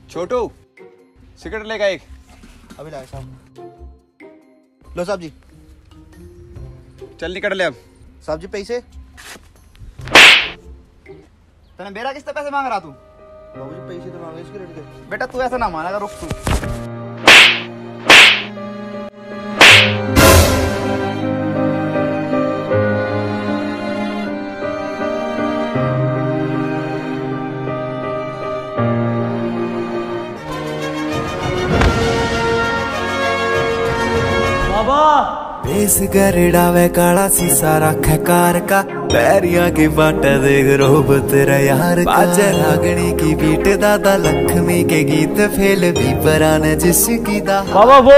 छोटू cigarette लेगा एक। अभी लाए साहब। लो साहब जी। चल निकल ले अब। साहब जी पैसे। तने मेरा किससे पैसे मांग रहा तू? बाबू जी पैसे तो मांगे इसके रेट के। बेटा तू ऐसा ना मानेगा, रुक तू। बेस गरड़ा वे काला शीशा रखे कार का, पैरिया की बाट देख रोब तेरा यार का। बाजे रागनी की बीट दादा लक्ष्मी के गीत फेल भी पराने जिसकी दा बाबा वो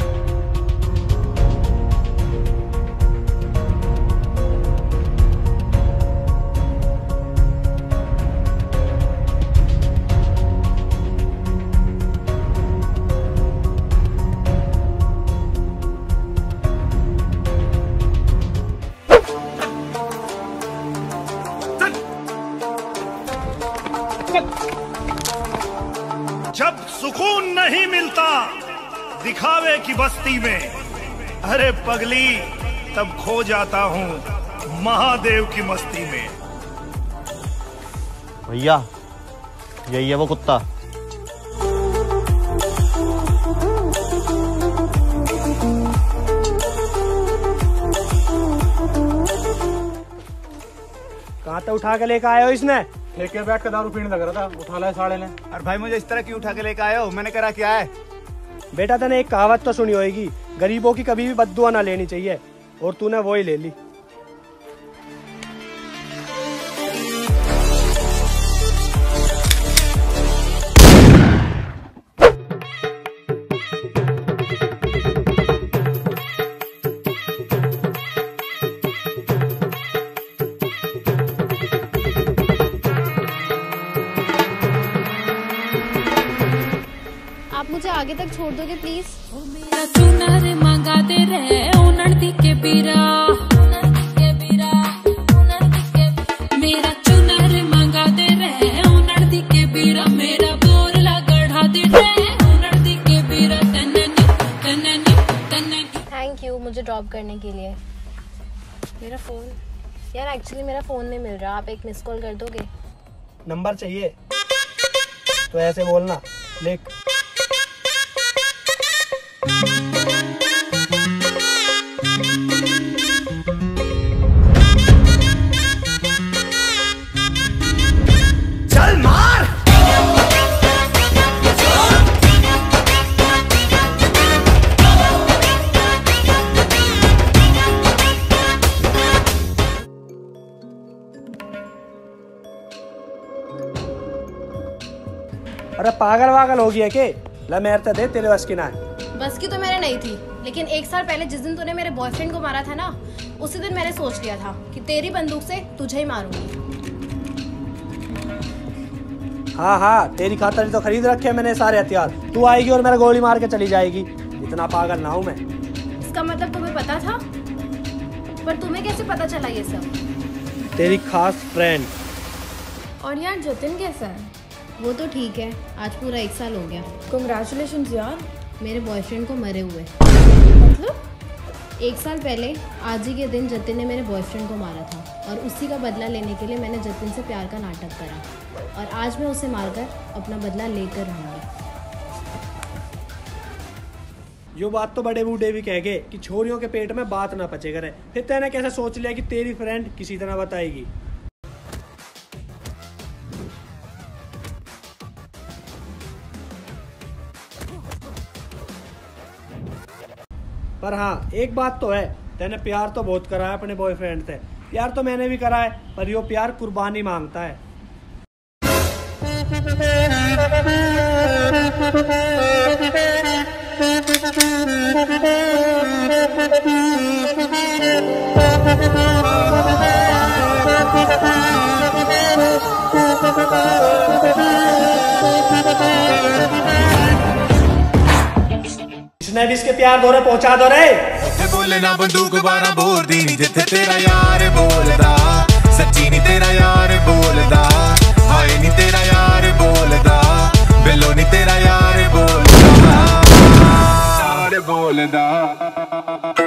जब सुकून नहीं मिलता दिखावे की बस्ती में, अरे पगली तब खो जाता हूँ महादेव की मस्ती में। भैया यही है वो कुत्ता। कहाँ तक उठा के लेकर आए हो इसने? ठेके बैठ कर दारू पीने लग रहा था, उठा लाए साले ने। अरे भाई मुझे इस तरह क्यों उठा के लेके आए हो? मैंने करा क्या है? बेटा तूने एक कहावत तो सुनी होगी, गरीबों की कभी भी बद्दुआ ना लेनी चाहिए, और तूने वो ही ले ली। आप मुझे आगे तक छोड़ दोगे प्लीज? मेरा चुनर मंगा दे रे उनड़ के बीरा, मेरा चुनर मंगा दे रे उनड़ के बीरा, मेरा बोरला गढ़ा दे रे उनड़ के बीरा। थैंक यू मुझे ड्रॉप करने के लिए। मेरा फोन यार, एक्चुअली मेरा फोन नहीं मिल रहा, आप एक मिस कॉल कर दोगे? नंबर चाहिए तो ऐसे बोलना, लिख। चल मार। अरे पागल वागल हो गया के? ला मेरे तो दे, तेरे बस की ना है। बस की तो मेरे नहीं थी, लेकिन एक साल पहले जिस दिन तूने मेरे बॉयफ्रेंड को मारा था ना, उसी दिन मैंने सोच लिया था कि तेरी बंदूक से तुझे ही मारूंगी। हाँ हाँ, तेरी खातिर तो खरीद रखे हैं मैंने सारे हथियार। तू आएगी और मेरा गोली मार के चली जाएगी, इतना पागल ना हूँ मैं। इसका मतलब तुम्हें पता था? पर तुम्हें कैसे पता चला ये सब? तेरी खास फ्रेंड। और यार जतिन कैसा है? वो तो ठीक है, आज पूरा 1 साल हो गया। कांग्रेचुलेशंस यार, मेरे बॉयफ्रेंड को मरे हुए। मतलब 1 साल पहले आज ही के दिन जतिन ने मेरे बॉयफ्रेंड को मारा था, और उसी का बदला लेने के लिए मैंने जतिन से प्यार का नाटक करा, और आज मैं उसे मारकर अपना बदला लेकर रहूंगी। यो बात तो बड़े बूढ़े भी कह गए कि छोरियों के पेट में बात ना पचे करे, फिर तैने कैसे सोच लिया कि तेरी फ्रेंड किसी तरह बताएगी? पर हाँ एक बात तो है, तैने प्यार तो बहुत करा है अपने बॉयफ्रेंड से। प्यार तो मैंने भी करा है, पर यो प्यार कुर्बानी मांगता है। इसने भी इसके प्यार दौरे पहुंचा दो रे। बोले ना बंदूक 12 बोर दी जिथे तेरा यार बोलदा, सच्ची नी तेरा यार बोलदा, हाय नी तेरा यार बोलदा, बिलो नी तेरा बोलदा